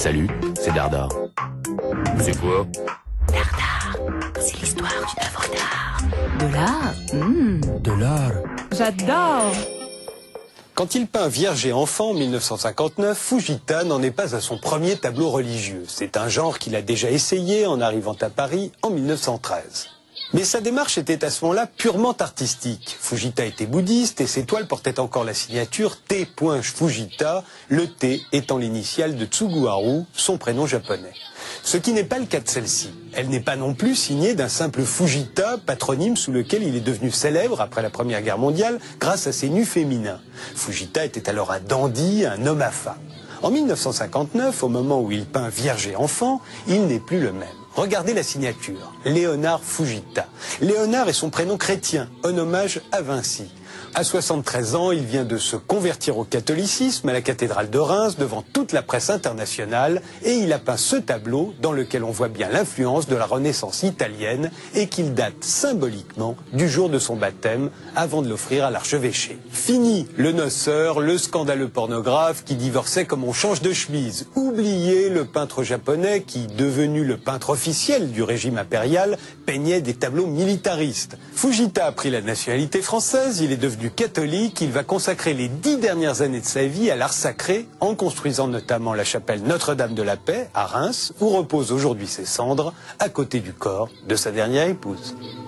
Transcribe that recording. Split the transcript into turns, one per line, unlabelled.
Salut, c'est Dardar. C'est quoi?
Dardar, c'est l'histoire d'une œuvre d'art. De l'art?
De l'art.
J'adore.
Quand il peint Vierge et enfant en 1959, Fujita n'en est pas à son premier tableau religieux. C'est un genre qu'il a déjà essayé en arrivant à Paris en 1913. Mais sa démarche était à ce moment-là purement artistique. Fujita était bouddhiste et ses toiles portaient encore la signature T. Fujita, le T étant l'initiale de Tsuguharu, son prénom japonais. Ce qui n'est pas le cas de celle-ci. Elle n'est pas non plus signée d'un simple Fujita, patronyme sous lequel il est devenu célèbre après la Première Guerre mondiale grâce à ses nus féminins. Fujita était alors un dandy, un homme à femme. En 1959, au moment où il peint Vierge et enfant, il n'est plus le même. Regardez la signature, Léonard Fujita. Léonard est son prénom chrétien, en hommage à Vinci. À 73 ans, il vient de se convertir au catholicisme à la cathédrale de Reims devant toute la presse internationale et il a peint ce tableau dans lequel on voit bien l'influence de la Renaissance italienne et qu'il date symboliquement du jour de son baptême avant de l'offrir à l'archevêché. Fini le noceur, le scandaleux pornographe qui divorçait comme on change de chemise. Oubliez le peintre japonais qui, devenu le peintre officiel du régime impérial, peignait des tableaux militaristes. Fujita a pris la nationalité française, il est devenu catholique, il va consacrer les 10 dernières années de sa vie à l'art sacré en construisant notamment la chapelle Notre-Dame de la Paix à Reims où reposent aujourd'hui ses cendres à côté du corps de sa dernière épouse.